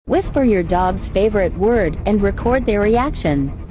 Whisper your dog's favorite word and record their reaction.